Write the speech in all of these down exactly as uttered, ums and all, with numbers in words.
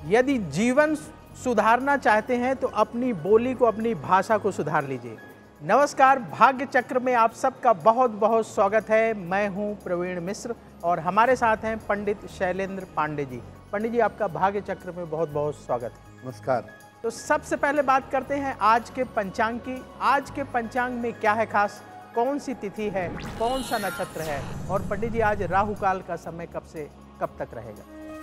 यदि जीवन सुधारना चाहते हैं तो अपनी बोली को, अपनी भाषा को सुधार लीजिए। नमस्कार, भाग्य चक्र में आप सबका बहुत बहुत स्वागत है। मैं हूं प्रवीण मिश्र और हमारे साथ हैं पंडित शैलेंद्र पांडे जी। पंडित जी, आपका भाग्य चक्र में बहुत बहुत स्वागत है। नमस्कार। तो सबसे पहले बात करते हैं आज के पंचांग की। आज के पंचांग में क्या है खास, कौन सी तिथि है, कौन सा नक्षत्र है, और पंडित जी आज राहु काल का समय कब से कब तक रहेगा?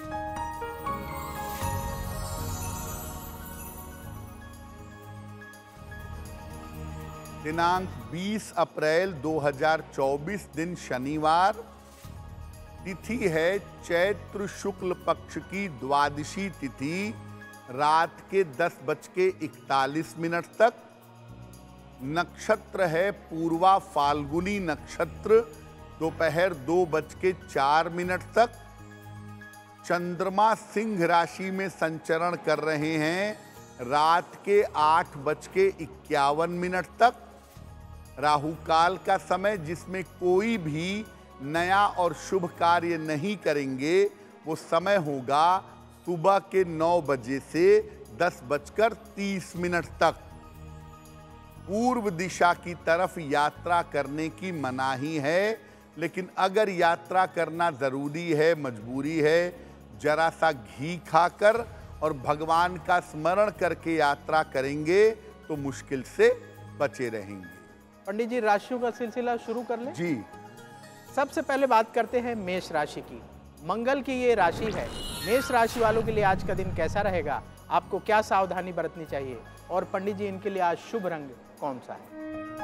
दिनांक बीस अप्रैल दो हज़ार चौबीस, दिन शनिवार। तिथि है चैत्र शुक्ल पक्ष की द्वादशी तिथि, रात के दस बज के इकतालीस मिनट तक। नक्षत्र है पूर्वा फाल्गुनी नक्षत्र, दोपहर दो बज के चार मिनट तक। चंद्रमा सिंह राशि में संचरण कर रहे हैं, रात के आठ बज के इक्यावन मिनट तक। राहु काल का समय, जिसमें कोई भी नया और शुभ कार्य नहीं करेंगे, वो समय होगा सुबह के नौ बजे से दस बजकर तीस मिनट तक। पूर्व दिशा की तरफ यात्रा करने की मनाही है, लेकिन अगर यात्रा करना जरूरी है, मजबूरी है, जरा सा घी खाकर और भगवान का स्मरण करके यात्रा करेंगे तो मुश्किल से बचे रहेंगे। पंडित जी, राशियों का सिलसिला शुरू कर लें? जी। सबसे पहले बात करते हैं मेष राशि की। मंगल की ये राशि है। मेष राशि वालों के लिए आज का दिन कैसा रहेगा, आपको क्या सावधानी बरतनी चाहिए, और पंडित जी इनके लिए आज शुभ रंग कौन सा है?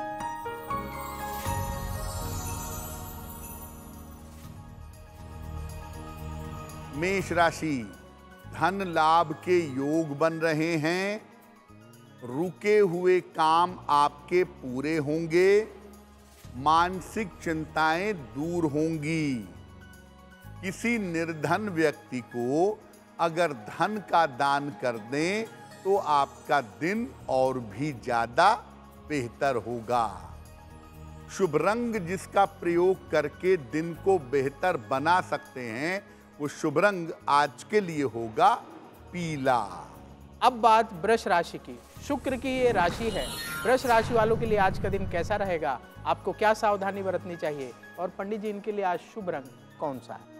मेष राशि, धन लाभ के योग बन रहे हैं। रुके हुए काम आपके पूरे होंगे। मानसिक चिंताएं दूर होंगी। किसी निर्धन व्यक्ति को अगर धन का दान कर दें तो आपका दिन और भी ज्यादा बेहतर होगा। शुभ रंग जिसका प्रयोग करके दिन को बेहतर बना सकते हैं, वो शुभ रंग आज के लिए होगा पीला। अब बात वृष राशि की। शुक्र की ये राशि है। वृष राशि वालों के लिए आज का दिन कैसा रहेगा, आपको क्या सावधानी बरतनी चाहिए, और पंडित जी इनके लिए आज शुभ रंग कौन सा है?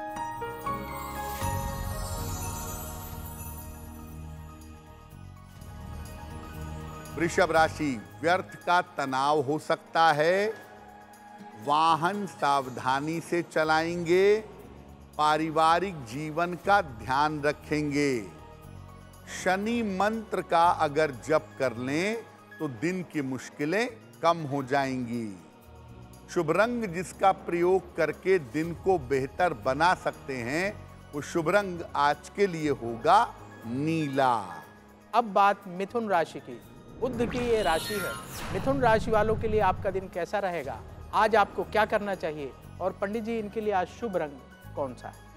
वृषभ राशि, व्यर्थ का तनाव हो सकता है। वाहन सावधानी से चलाएंगे। पारिवारिक जीवन का ध्यान रखेंगे। शनि मंत्र का अगर जप कर लें तो दिन की मुश्किलें कम हो जाएंगी। शुभ रंग जिसका प्रयोग करके दिन को बेहतर बना सकते हैं, वो शुभ रंग आज के लिए होगा नीला। अब बात मिथुन राशि की। बुध की ये राशि है। मिथुन राशि वालों के लिए आपका दिन कैसा रहेगा, आज आपको क्या करना चाहिए, और पंडित जी इनके लिए आज शुभ रंग कौन सा है?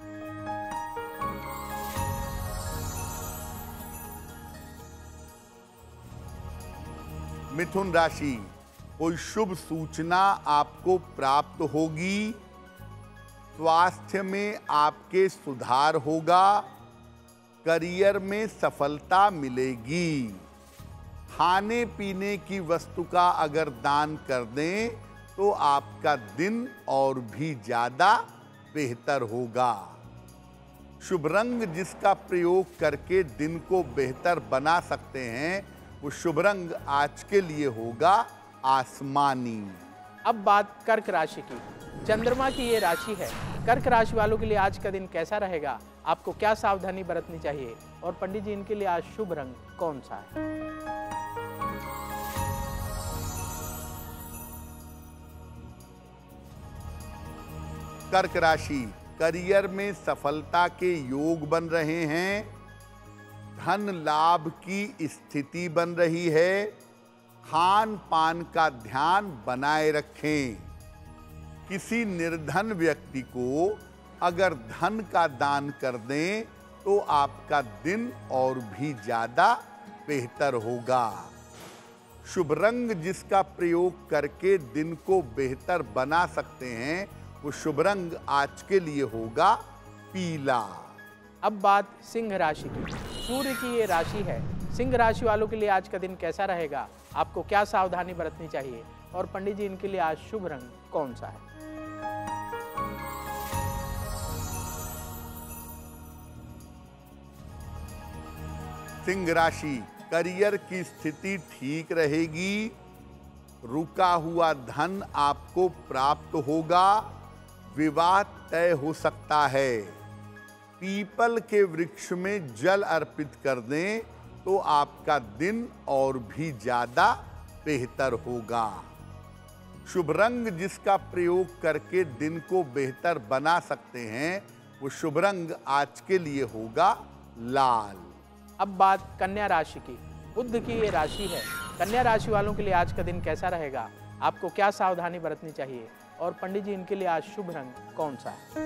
मिथुन राशि, कोई शुभ सूचना आपको प्राप्त होगी। स्वास्थ्य में आपके सुधार होगा। करियर में सफलता मिलेगी। खाने पीने की वस्तु का अगर दान कर दें तो आपका दिन और भी ज्यादा बेहतर होगा। शुभ रंग जिसका प्रयोग करके दिन को बेहतर बना सकते हैं, वो शुभ रंग आज के लिए होगा आसमानी। अब बात कर्क राशि की। चंद्रमा की ये राशि है। कर्क राशि वालों के लिए आज का दिन कैसा रहेगा, आपको क्या सावधानी बरतनी चाहिए, और पंडित जी इनके लिए आज शुभ रंग कौन सा है? कर्क राशि, करियर में सफलता के योग बन रहे हैं। धन लाभ की स्थिति बन रही है। खान पान का ध्यान बनाए रखें। किसी निर्धन व्यक्ति को अगर धन का दान कर दें तो आपका दिन और भी ज्यादा बेहतर होगा। शुभ रंग जिसका प्रयोग करके दिन को बेहतर बना सकते हैं, वो शुभ रंग आज के लिए होगा पीला। अब बात सिंह राशि की। सूर्य की ये राशि है। सिंह राशि वालों के लिए आज का दिन कैसा रहेगा, आपको क्या सावधानी बरतनी चाहिए और पंडित जी इनके लिए आज शुभ रंग कौन सा है? सिंह राशि, करियर की स्थिति ठीक रहेगी। रुका हुआ धन आपको प्राप्त होगा। विवाह तय हो सकता है। पीपल के वृक्ष में जल अर्पित कर दें तो आपका दिन और भी ज्यादा बेहतर होगा। शुभ रंग जिसका प्रयोग करके दिन को बेहतर बना सकते हैं, वो शुभ रंग आज के लिए होगा लाल। अब बात कन्या राशि की। बुध की ये राशि है। कन्या राशि वालों के लिए आज का दिन कैसा रहेगा, आपको क्या सावधानी बरतनी चाहिए और पंडित जी इनके लिए आज शुभ रंग कौन सा है?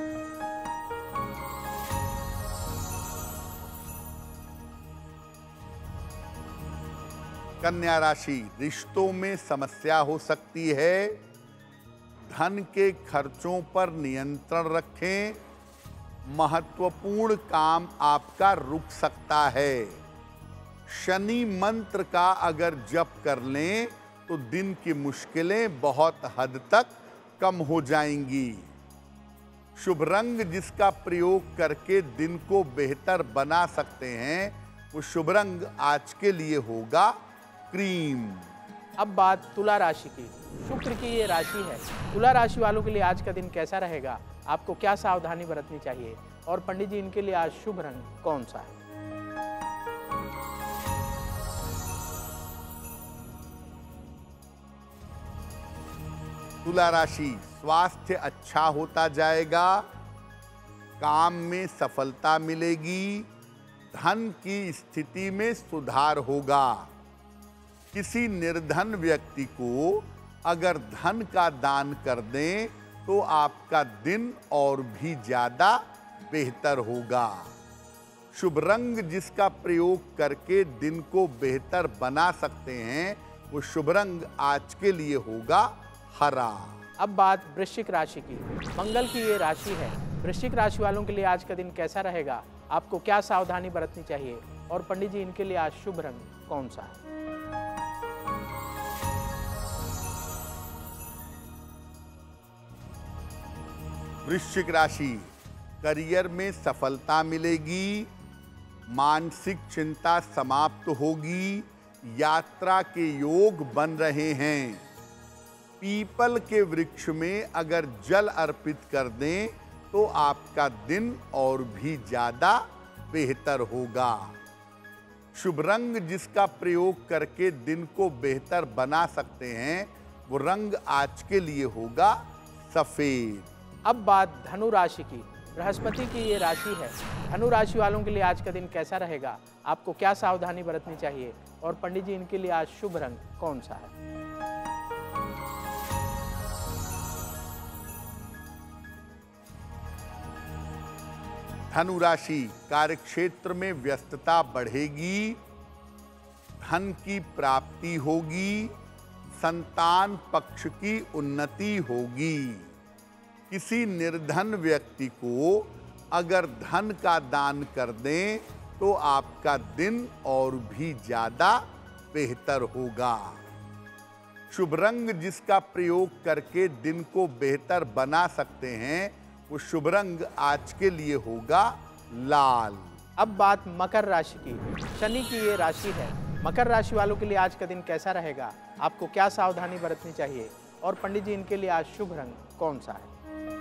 कन्या राशि, रिश्तों में समस्या हो सकती है। धन के खर्चों पर नियंत्रण रखें। महत्वपूर्ण काम आपका रुक सकता है। शनि मंत्र का अगर जप कर लें तो दिन की मुश्किलें बहुत हद तक कम हो जाएंगी। शुभ रंग जिसका प्रयोग करके दिन को बेहतर बना सकते हैं, वो शुभ रंग आज के लिए होगा क्रीम। अब बात तुला राशि की। शुक्र की ये राशि है। तुला राशि वालों के लिए आज का दिन कैसा रहेगा, आपको क्या सावधानी बरतनी चाहिए और पंडित जी इनके लिए आज शुभ रंग कौन सा है? तुला राशि, स्वास्थ्य अच्छा होता जाएगा। काम में सफलता मिलेगी। धन की स्थिति में सुधार होगा। किसी निर्धन व्यक्ति को अगर धन का दान कर दें तो आपका दिन और भी ज्यादा बेहतर होगा। शुभ रंग जिसका प्रयोग करके दिन को बेहतर बना सकते हैं, वो शुभ रंग आज के लिए होगा हरा। अब बात वृश्चिक राशि की। मंगल की ये राशि है। वृश्चिक राशि वालों के लिए आज का दिन कैसा रहेगा, आपको क्या सावधानी बरतनी चाहिए और पंडित जी इनके लिए आज शुभ रंग कौन सा है? वृश्चिक राशि, करियर में सफलता मिलेगी। मानसिक चिंता समाप्त होगी। यात्रा के योग बन रहे हैं। पीपल के वृक्ष में अगर जल अर्पित कर दें तो आपका दिन और भी ज्यादा बेहतर होगा। शुभ रंग जिसका प्रयोग करके दिन को बेहतर बना सकते हैं, वो रंग आज के लिए होगा सफेद। अब बात धनु राशि की। बृहस्पति की ये राशि है। धनु राशि वालों के लिए आज का दिन कैसा रहेगा, आपको क्या सावधानी बरतनी चाहिए और पंडित जी इनके लिए आज शुभ रंग कौन सा है? धनु राशि, कार्यक्षेत्र में व्यस्तता बढ़ेगी। धन की प्राप्ति होगी। संतान पक्ष की उन्नति होगी। किसी निर्धन व्यक्ति को अगर धन का दान कर दें तो आपका दिन और भी ज्यादा बेहतर होगा। शुभ रंग जिसका प्रयोग करके दिन को बेहतर बना सकते हैं, वो शुभ रंग आज के लिए होगा लाल। अब बात मकर राशि की। शनि की ये राशि है। मकर राशि वालों के लिए आज का दिन कैसा रहेगा, आपको क्या सावधानी बरतनी चाहिए और पंडित जी इनके लिए आज शुभ रंग कौन सा है?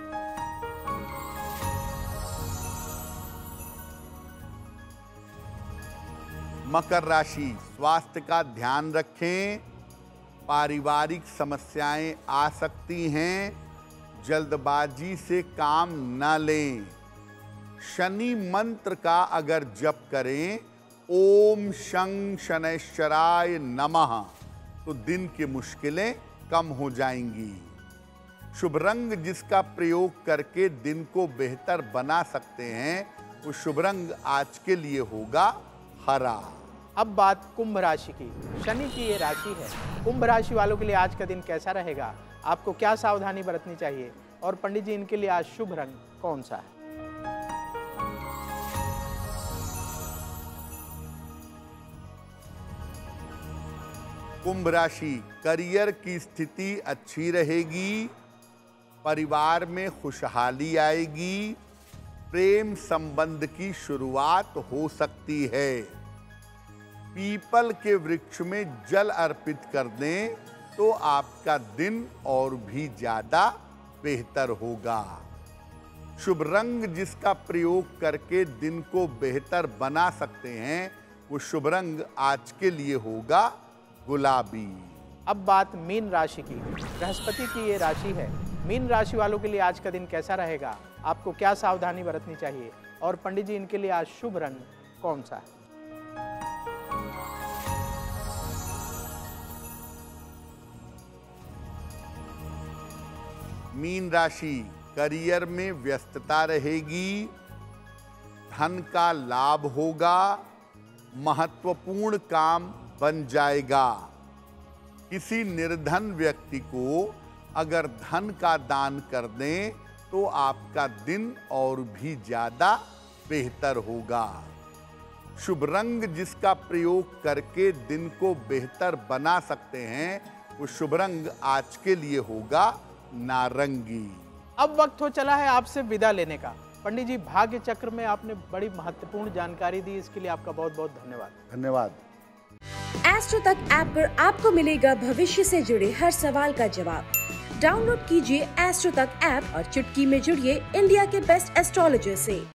मकर राशि, स्वास्थ्य का ध्यान रखें। पारिवारिक समस्याएं आ सकती हैं। जल्दबाजी से काम न लें। शनि मंत्र का अगर जप करें, ओम शं शनैश्चराय नमः, तो दिन की मुश्किलें कम हो जाएंगी। शुभ रंग जिसका प्रयोग करके दिन को बेहतर बना सकते हैं, वो शुभ रंग आज के लिए होगा हरा। अब बात कुंभ राशि की। शनि की ये राशि है। कुंभ राशि वालों के लिए आज का दिन कैसा रहेगा, आपको क्या सावधानी बरतनी चाहिए और पंडित जी इनके लिए आज शुभ रंग कौन सा है? कुंभ राशि, करियर की स्थिति अच्छी रहेगी, परिवार में खुशहाली आएगी, प्रेम संबंध की शुरुआत हो सकती है। पीपल के वृक्ष में जल अर्पित कर दें तो आपका दिन और भी ज्यादा बेहतर होगा। शुभ रंग जिसका प्रयोग करके दिन को बेहतर बना सकते हैं, वो शुभ रंग आज के लिए होगा गुलाबी। अब बात मीन राशि की। बृहस्पति की ये राशि है। मीन राशि वालों के लिए आज का दिन कैसा रहेगा, आपको क्या सावधानी बरतनी चाहिए, और पंडित जी इनके लिए आज शुभ रंग कौन सा है? मीन राशि, करियर में व्यस्तता रहेगी, धन का लाभ होगा, महत्वपूर्ण काम बन जाएगा। किसी निर्धन व्यक्ति को अगर धन का दान कर दें तो आपका दिन और भी ज्यादा बेहतर होगा। शुभ रंग जिसका प्रयोग करके दिन को बेहतर बना सकते हैं, वो शुभ रंग आज के लिए होगा नारंगी। अब वक्त हो चला है आपसे विदा लेने का। पंडित जी, भाग्य चक्र में आपने बड़ी महत्वपूर्ण जानकारी दी, इसके लिए आपका बहुत बहुत धन्यवाद। धन्यवाद। एस्ट्रो तक ऐप पर आपको मिलेगा भविष्य से जुड़े हर सवाल का जवाब। डाउनलोड कीजिए एस्ट्रो तक ऐप और चुटकी में जुड़िए इंडिया के बेस्ट एस्ट्रोलॉजर से।